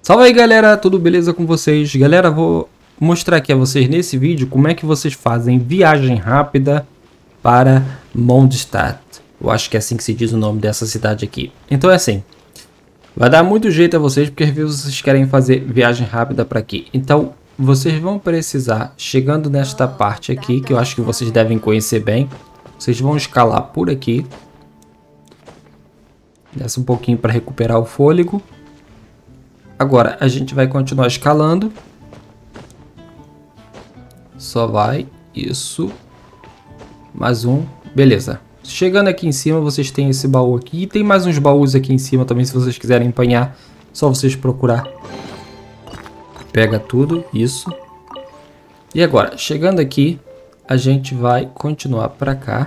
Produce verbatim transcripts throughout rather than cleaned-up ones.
Salve aí galera, tudo beleza com vocês? Galera, vou mostrar aqui a vocês nesse vídeo como é que vocês fazem viagem rápida para Mondstadt. Eu acho que é assim que se diz o nome dessa cidade aqui. Então é assim, vai dar muito jeito a vocês, porque às vezes vocês querem fazer viagem rápida para aqui. Então vocês vão precisar, chegando nesta parte aqui, que eu acho que vocês devem conhecer bem, vocês vão escalar por aqui. Desce um pouquinho para recuperar o fôlego. Agora a gente vai continuar escalando. Só vai. Isso. Mais um. Beleza. Chegando aqui em cima vocês têm esse baú aqui. E tem mais uns baús aqui em cima também, se vocês quiserem apanhar. Só vocês procurar. Pega tudo. Isso. E agora, chegando aqui, a gente vai continuar para cá.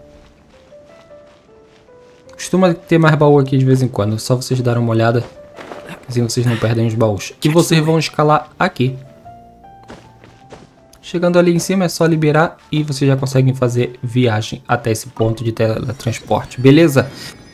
Costuma ter mais baú aqui de vez em quando. Só vocês darem uma olhada. Assim vocês não perdem os baús. E vocês vão escalar aqui. Chegando ali em cima é só liberar e vocês já conseguem fazer viagem até esse ponto de teletransporte. Beleza?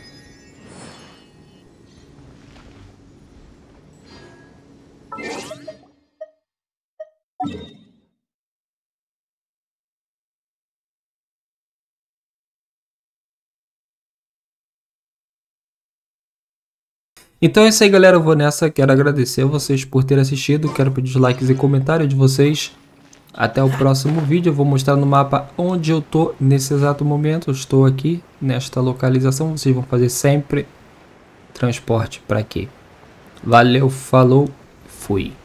Então é isso aí galera, eu vou nessa, quero agradecer a vocês por terem assistido, quero pedir likes e comentários de vocês. Até o próximo vídeo, eu vou mostrar no mapa onde eu tô nesse exato momento, eu estou aqui nesta localização, vocês vão fazer sempre transporte para aqui. Valeu, falou, fui.